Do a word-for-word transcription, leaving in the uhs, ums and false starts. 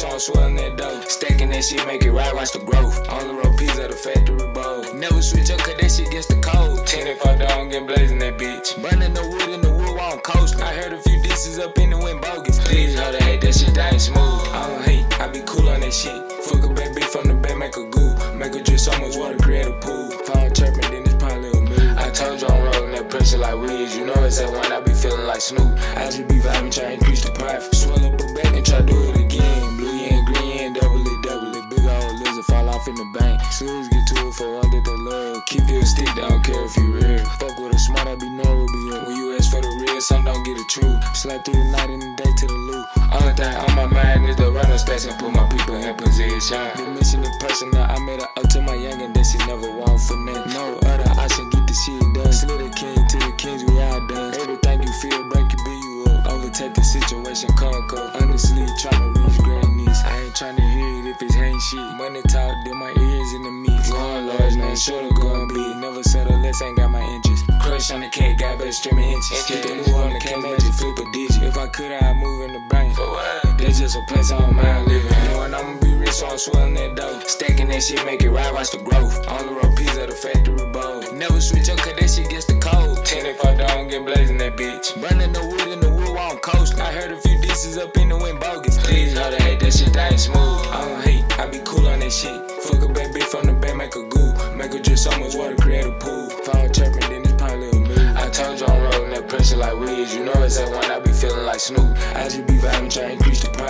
so I'm swelling that dough. Stacking that shit, make it right, watch the growth. On the road, peas at the factory bowl. Never switch up, cause that shit gets the cold. ten if I don't get blazing that bitch. Burning the wood in the wood while I'm coasting. I heard a few disses up in the wind bogus. Please, how to hate that shit, that ain't smooth. I don't hate, I be cool on that shit. Fuck a bad bitch from the back, make a goo. Make her drip so much water, create a pool. If I don't chirping, then it's probably a move. I told you I'm rolling that pressure like Wiz. You know it's that one, I be feeling like Snoop. I just be vibing, try to increase the profit. Swell up a back and try to do it again. Blue yen, green yen, double it, double it. Big old lizard fall off in the bank. Slugs get to it for under the love. Keep your stick, I don't care if you real. Fuck with a smart, I be know what be in. When you ask for the real, some don't get it true. Slap through the night and the day to the loop. Only thing on my mind is the runner stats and put my people in position. The mission is personal, I made her up to my youngin' that she never want for nothing. No other option, get the shit done. Slid the king to the kings, we all done. Everything you feel, break it, build you up. Overtake the situation, conquer. Honestly, tryna reach greatness. I ain't tryna hear it if it's ain't shit. Money talk, then my ears in the meat. Going large, man, sure to go and bleed. Never settle less, ain't got my interest. Crush on the cat, got better streaming inches. Hit the move on the cat, magic, flip a digit. If I could, I'd move in the bank. For what? That's just a place I don't mind living. Knowing I'ma be rich, so I'm swelling that dough. Stacking that shit, make it right, watch the growth. On the road, peas at the factory bowl. Never switch up, cause that shit gets the cold. ten if I don't get blazing that bitch. Burning the wood in the wood while I'm coasting. I heard a few disses up in the wind bogus. Please, how to hate that shit, that ain't smooth. I don't hate, I be cool on that shit. Fuck a bad bitch from the back, make a goo. Make her drip so much water, create a pool. If I don't chirping, then it's probably a move. I told you I'm rolling that pressure like Wiz. You know it's that one, I be feeling like Snoop. I just be vibing, try to increase the price.